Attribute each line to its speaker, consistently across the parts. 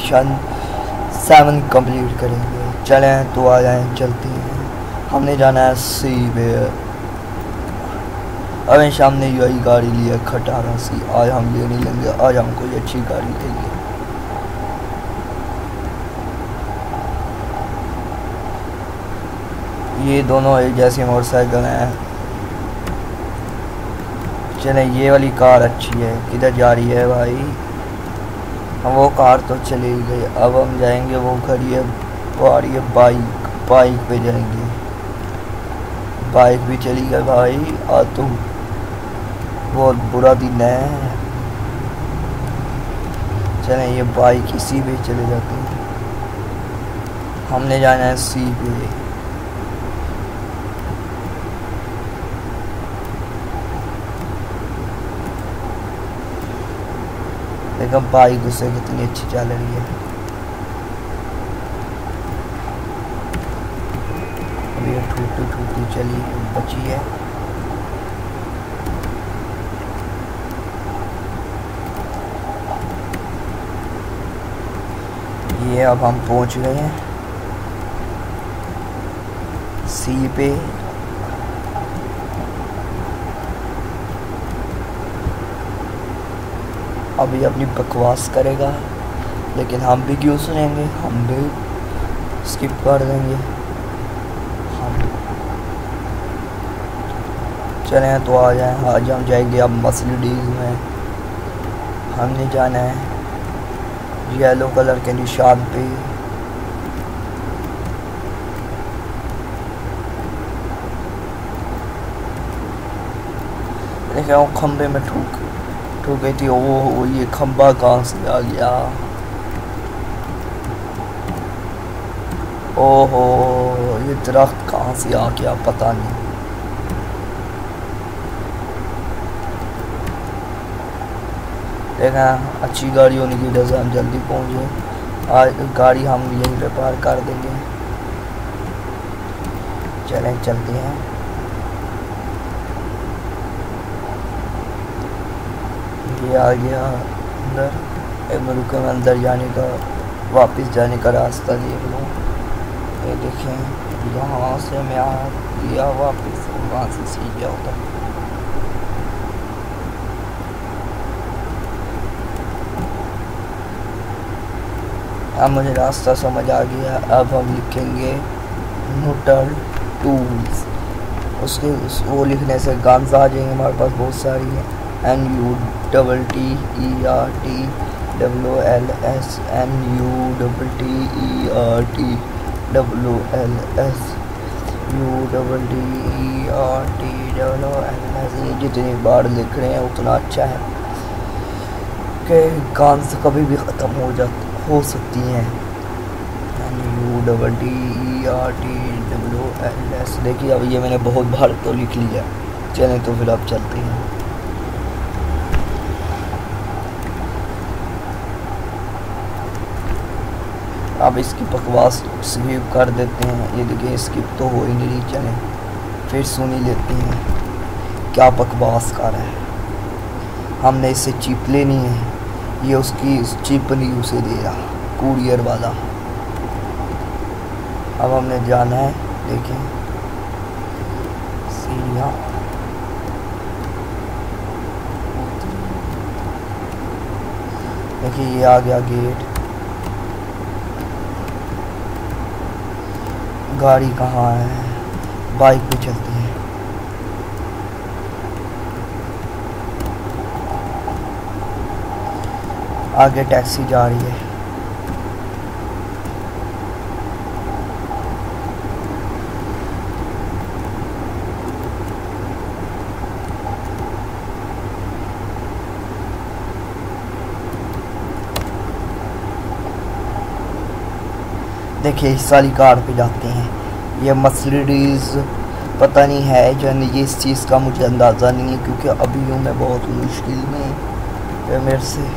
Speaker 1: Mission 7 complete करेंगे। चलें तो आ जाएं, चलते हैं। हमने जाना है सी पे। अभी शाम ने यही गाड़ी ली है खटारा सी। आज हम ये नहीं लेंगे, आज हम कोई अच्छी गाड़ी लेंगे। ये दोनों एक जैसी मोटरसाइकिल हैं। चले, ये वाली कार अच्छी है। किधर जा रही है भाई? वो कार तो चली गई। अब हम जाएंगे, वो खड़ी है, वो आ रही है बाइक। बाइक पे जाएंगे। बाइक भी चली गई भाई। आ तो बहुत बुरा दिन है। चले, ये बाइक इसी पे चले जाते हैं। हमने जाना है सी पे। देखो बाइक उससे कितनी अच्छी चल रही है। अभी ये टूटी टूटी चली बची है। ये अब हम पहुंच गए हैं सी पे। अभी अपनी बकवास करेगा, लेकिन हम भी क्यों सुनेंगे, हम भी स्किप कर देंगे। हम चलें तो आ जाएं। आज हम जाएंगे अब मर्सिडीज में। हमने जाना है येलो कलर के निशान पे। देखें वो खंबे में ठुक गई थी। वो ये खंबा कहाँ से आ गया? ओहो, ये दरख्त कहाँ से आ गया पता नहीं। देखा, अच्छी गाड़ी होने की वजह से हम जल्दी पहुँचे। आज गाड़ी हम यहीं पे पार कर देंगे। चलें, चलते हैं। ये आ गया अंदर। एक रुके में अंदर जाने का, वापस जाने का रास्ता देख लो। ये देखें, यहाँ से मैं आ गया वापस, वहाँ से सीधे होता। अब मुझे रास्ता समझ आ गया। अब हम लिखेंगे मोटर टूल्स। उसके वो लिखने से गान्स आ जाएंगे हमारे पास बहुत सारी हैं। ये जितनी बार लिख रहे हैं उतना अच्छा है कि गान्स कभी भी ख़त्म हो सकती हैं। UTTERTWLS। देखिए, अब ये मैंने बहुत बार तो लिख लिया। चलें तो फिर अब चलते हैं। अब इसकी बकवास स्किप कर देते हैं। ये देखिए, स्किप तो हो ही नहीं। चलें फिर सुन ही लेते हैं क्या बकवास कर रहा है। हमने इससे चिप लेनी है, ये उसकी चिप नहीं उसे दे रहा कुरियर वाला। अब हमने जाना है, देखें सीढ़ियाँ। देखिए, ये आ गया गेट। गाड़ी कहाँ है? बाइक पे चलती है। आगे टैक्सी जा रही है। देखिए, इस वाली कार पे जाते हैं। ये मर्सिडीज पता नहीं है जो ये इस चीज़ का मुझे अंदाज़ा नहीं है, क्योंकि अभी हूँ मैं बहुत मुश्किल में मेरे से।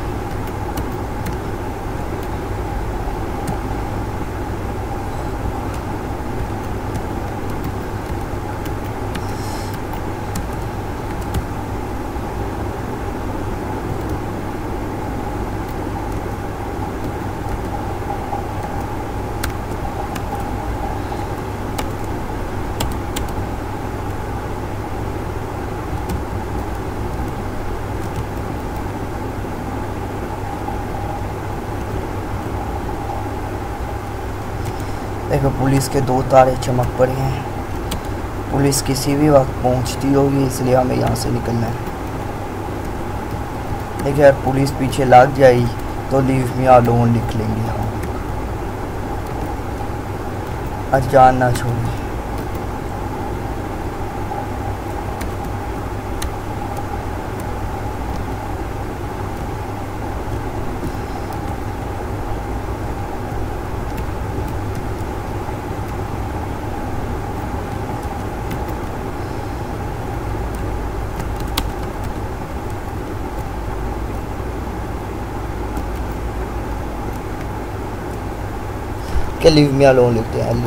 Speaker 1: देखो पुलिस के 2 तारे चमक पड़े हैं। पुलिस किसी भी वक्त पहुंचती होगी, इसलिए हमें यहाँ से निकलना है। देखिए यार, पुलिस पीछे लग जाएगी तो लीव मी अलोन लिख लेंगे हम। आज जान ना छोड़िए। के लीव मी अलोन लिखते हैं,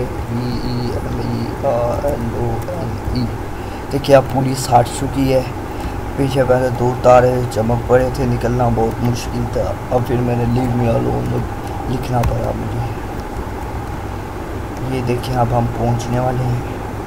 Speaker 1: LEAVEMEALONE। देखिए अब पुलिस हट चुकी है। पीछे पहले 2 तारे चमक पड़े थे, निकलना बहुत मुश्किल था। अब फिर मैंने लीव मी अलोन लिखना पड़ा मुझे। ये देखिए अब हम पहुंचने वाले हैं।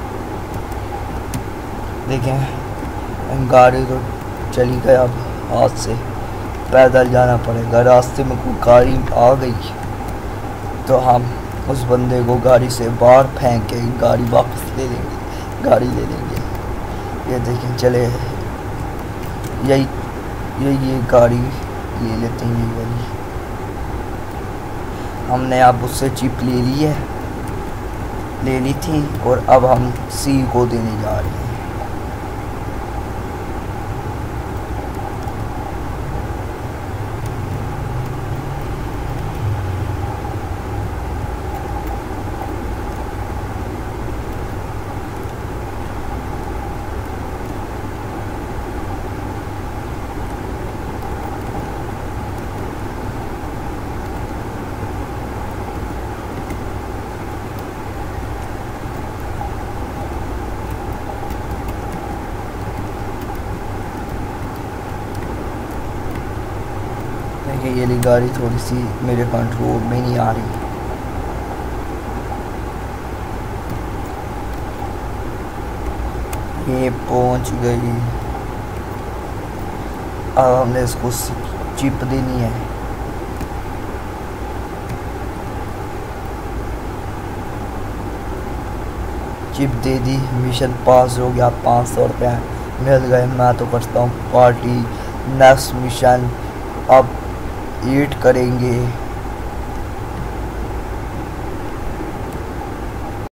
Speaker 1: देखें गाड़ी तो चली गई, अब हाथ से पैदल जाना पड़ेगा। रास्ते में कोई गाड़ी आ गई तो हम उस बंदे को गाड़ी से बाहर फेंक के गाड़ी वापस ले लेंगे, गाड़ी ले लेंगे। ये देखें चले, यही गाड़ी ले लेते हैं, यही वाली। हमने अब उससे चिप ले ली थी और अब हम सी को देने जा रहे हैं। ये वाली गाड़ी थोड़ी सी मेरे कंट्रोल में नहीं आ रही। ये पहुंच गई। अब हमने इसको चिप देनी है। चिप दे दी, मिशन पास हो गया। 500 रुपये मिल गए। मैं तो करता हूँ पार्टी। नेक्स्ट मिशन अब 8 करेंगे।